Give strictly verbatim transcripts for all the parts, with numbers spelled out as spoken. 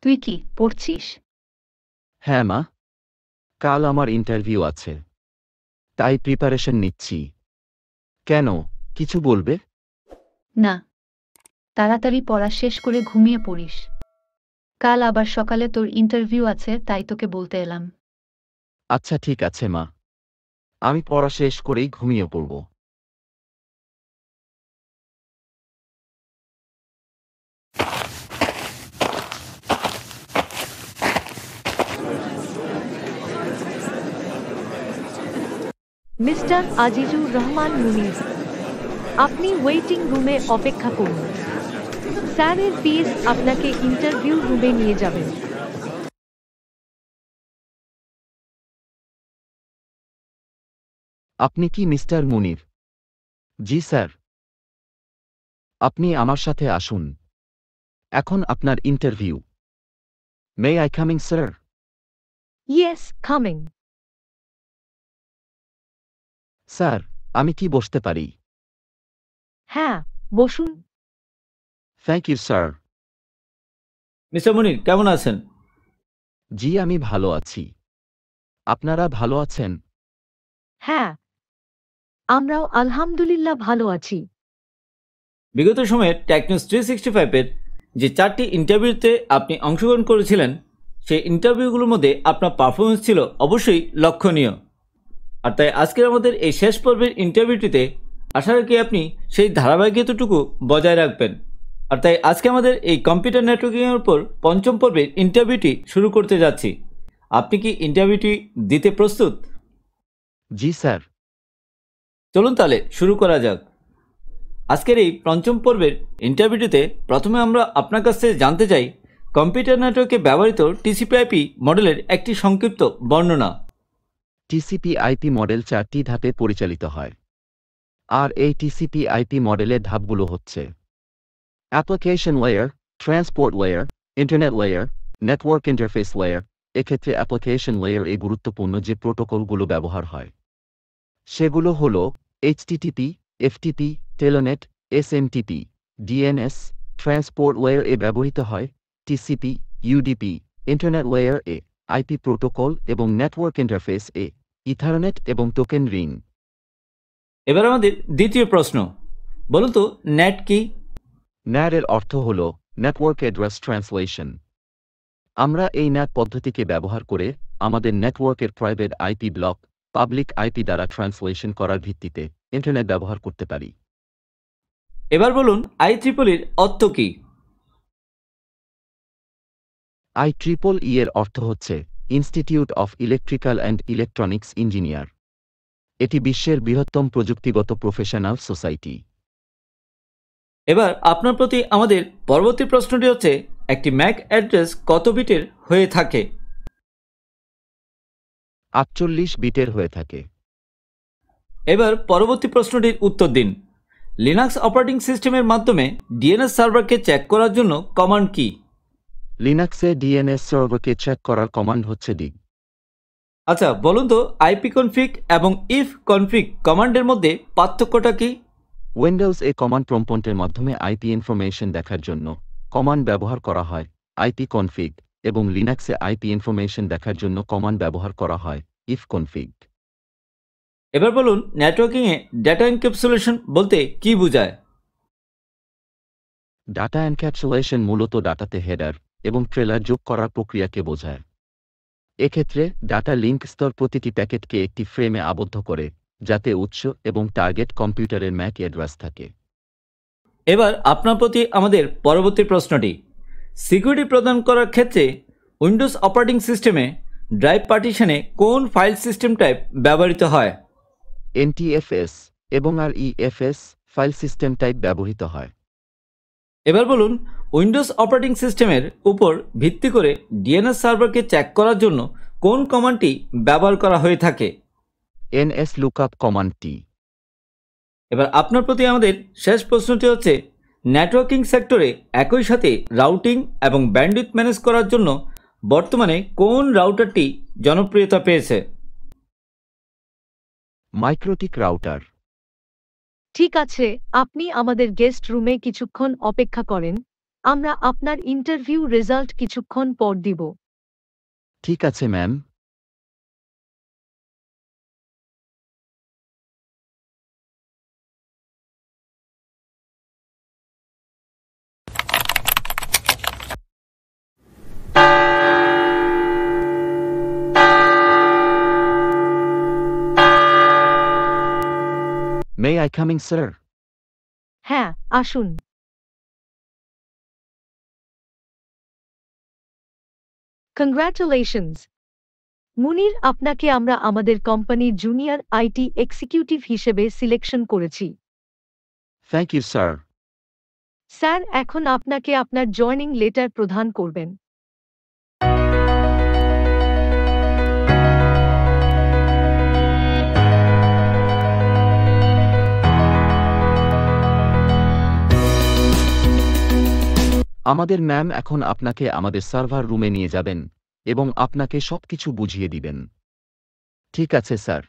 তুই কি পড়ছিস? হ্যাঁ মা, কাল আমার ইন্টারভিউ আছে, তাই প্রিপারেশন নিচ্ছি। কেন, কিছু বলবে? না, তাড়াতাড়ি পড়া শেষ করে ঘুমিয়ে পড়িস। কাল আবার সকালে তোর ইন্টারভিউ আছে, তাই তোকে বলতে এলাম। আচ্ছা ঠিক আছে মা, আমি পড়া শেষ করেই ঘুমিয়ে পড়ব। মিস্টার আজিজুর রহমান মুনির, আপনি ওয়েটিং রুমে অপেক্ষা করুন। স্যারের পিএস আপনাকে ইন্টারভিউ রুমে নিয়ে যাবেন। আপনি কি মিস্টার মুনির? জি স্যার। আপনি আমার সাথে আসুন, এখন আপনার interview. May I coming sir? Yes, coming. Sir, আমি কি বসতে পারি? হ্যাঁ, বসুন। Thank you sir. Mister Munir কেমন আছেন? জি আমি ভালো আছি, আপনারা ভালো আছেন? হ্যাঁ, আমরাও আলহামদুলিল্লাহ ভালো আছি। বিগত সময়ে টেকনিউজ থ্রি সিক্সটি ফাইভের যে চারটি ইন্টারভিউতে আপনি অংশগ্রহণ করেছিলেন, সেই ইন্টারভিউগুলোর মধ্যে আপনার পারফরমেন্স ছিল অবশ্যই লক্ষণীয়। আর তাই আজকের আমাদের এই শেষ পর্বের ইন্টারভিউটিতে আশা রাখি আপনি সেই ধারাবাহিকতাটুকু বজায় রাখবেন। আর তাই আজকে আমাদের এই কম্পিউটার নেটওয়ার্কিংয়ের উপর পঞ্চম পর্বের ইন্টারভিউটি শুরু করতে যাচ্ছি। আপনি কি ইন্টারভিউটি দিতে প্রস্তুত? জি স্যার। চলুন তাহলে শুরু করা যাক। আজকের এই পঞ্চম পর্বের ইন্টারভিউটিতে প্রথমে আমরা আপনার কাছ থেকে জানতে চাই কম্পিউটার নেটওয়ার্কে ব্যবহৃত টিসিপি আইপি মডেলের একটি সংক্ষিপ্ত বর্ণনা। টিসিপি আইপি মডেল চারটি ধাপে পরিচালিত হয়, আর এই টিসিপি আইপি মডেলের ধাপগুলো হচ্ছে application layer, transport layer, internet layer, network interface layer. এক্ষেত্রে অ্যাপ্লিকেশন লেয়ার এ গুরুত্বপূর্ণ যে প্রোটোকলগুলো ব্যবহার হয় সেগুলো হল HTTP, FTP, telnet, SMTP, DNS. Transport layer এ ব্যবহৃত হয় টিসিপি, ইউডিপি। ইন্টারনেট লেয়ার এ আইপি প্রোটোকল এবং নেটওয়ার্ক ইন্টারফেস এ ইথারনেট এবং টোকেন রিং। এবার আমাদের দ্বিতীয় প্রশ্ন, বলুন তো নেট কি? ন্যাট এর অর্থ হল নেটওয়ার্ক অ্যাড্রেস ট্রান্সলেশন। আমরা এই ন্যাট পদ্ধতিকে ব্যবহার করে আমাদের নেটওয়ার্কের private IP block public IP দ্বারা ট্রান্সলেশন করার ভিত্তিতে ইন্টারনেট ব্যবহার করতে পারি। এবার বলুন আই ট্রিপলির অর্থ কি? আই ট্রিপল ই এর অর্থ হচ্ছে institute of electrical and electronics engineer. এটি বিশ্বের বৃহত্তম প্রযুক্তিগত প্রফেশনাল সোসাইটি। এবার আপনার প্রতি আমাদের পরবর্তী প্রশ্নটি হচ্ছে একটি ম্যাক অ্যাড্রেস কত বিটের হয়ে থাকে? আটচল্লিশ বিটের হয়ে থাকে। এবার পরবর্তী প্রশ্নটির উত্তর দিন। লিনাক্স অপারেটিং সিস্টেমের মাধ্যমে ডিএনএস সার্ভারকে চেক করার জন্য কমান্ড কি? লিনাক্সে ডিএনএস সার্ভারকে চেক করার কমান্ড হচ্ছে ডিগ। আচ্ছা বলুন তো আইপি কনফিগ এবং ইফ কনফিগ কমান্ডের মধ্যে পার্থক্যটা কি? উইন্ডোজ এ কমান্ড প্রম্পটের মাধ্যমে আইপি ইনফরমেশন দেখার জন্য কমান্ড ব্যবহার করা হয় আইপি কনফিগ, এবং লিনাক্সে আইপি ইনফরমেশন দেখার জন্য কমান্ড ব্যবহার করা হয় ইফ কনফিগ। এবার বলুন নেটওয়ার্কিংয়ে ডেটা এনক্যাপসুলেশন বলতে কি বোঝায়? ডাটা এনক্যাপসুলেশন মূলত ডাটাতে হেডার এবং ট্রেলার যোগ করার প্রক্রিয়াকে বোঝায়। এক্ষেত্রে ডাটা লিঙ্ক স্তর প্রতিটি প্যাকেটকে একটি ফ্রেমে আবদ্ধ করে যাতে উৎস এবং টার্গেট কম্পিউটারের ম্যাক অ্যাড্রেস থাকে। এবার আপনার প্রতি আমাদের পরবর্তী প্রশ্নটি, সিকিউরিটি প্রদান করার ক্ষেত্রে উইন্ডোজ অপারেটিং সিস্টেমে ড্রাইভ পার্টিশনে কোন ফাইল সিস্টেম টাইপ ব্যবহৃত হয়? এনটিএফএস এবং আর ইএফএস ফাইল সিস্টেম টাইপ ব্যবহৃত হয়। এবার বলুন উইন্ডোজ অপারেটিং সিস্টেমের উপর ভিত্তি করে ডিএনএস সার্ভারকে চেক করার জন্য কোন কমান্ডটি ব্যবহার করা হয়ে থাকে? এনএস লুকআপ কমান্ডটি। এবার আপনার প্রতি আমাদের শেষ প্রশ্নটি হচ্ছে নেটওয়ার্কিং সেক্টরে একই সাথে রাউটিং এবং ব্যান্ডউইথ ম্যানেজ করার জন্য বর্তমানে কোন রাউটারটি জনপ্রিয়তা পেয়েছে? MikroTik router. ঠিক আছে, আপনি আমাদের গেস্ট রুমে কিছুক্ষণ অপেক্ষা করেন, আমরা আপনার ইন্টারভিউ রেজাল্ট কিছুক্ষণ পর দিব। ঠিক আছে ma'am. May I come in, sir? হ্যাঁ, আসুন। কংগ্রাচুলেশনস মুনির, আপনাকে আমরা আমাদের কোম্পানির জুনিয়র আইটি এক্সিকিউটিভ হিসেবে সিলেকশন করেছি। Thank you, sir. স্যার এখন আপনাকে আপনার জয়েনিং লেটার প্রদান করবেন। আমাদের ম্যাম এখন আপনাকে আমাদের সার্ভার রুমে নিয়ে যাবেন এবং আপনাকে সবকিছু বুঝিয়ে দিবেন। ঠিক আছে স্যার।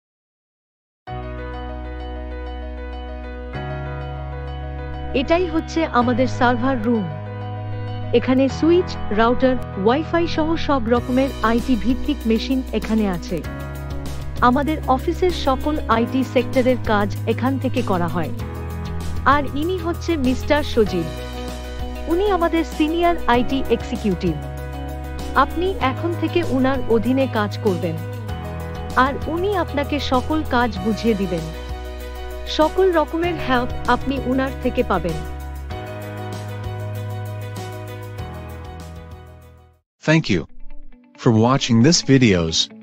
এটাই হচ্ছে আমাদের সার্ভার রুম। এখানে সুইচ, রাউটার, ওয়াইফাই সহ সব রকমের আইটি ভিত্তিক মেশিন এখানে আছে। আমাদের অফিসের সকল আইটি সেক্টরের কাজ এখান থেকে করা হয়। আর ইনি হচ্ছে মিস্টার সজীব, উনি আমাদের সিনিয়র আইটি এক্সিকিউটিভ। আপনি এখন থেকে উনার অধীনে কাজ করবেন আর উনি আপনাকে সকল কাজ বুঝিয়ে দিবেন। সকল রকমের হেল্প আপনি উনার থেকে পাবেন। Thank you for watching this videos.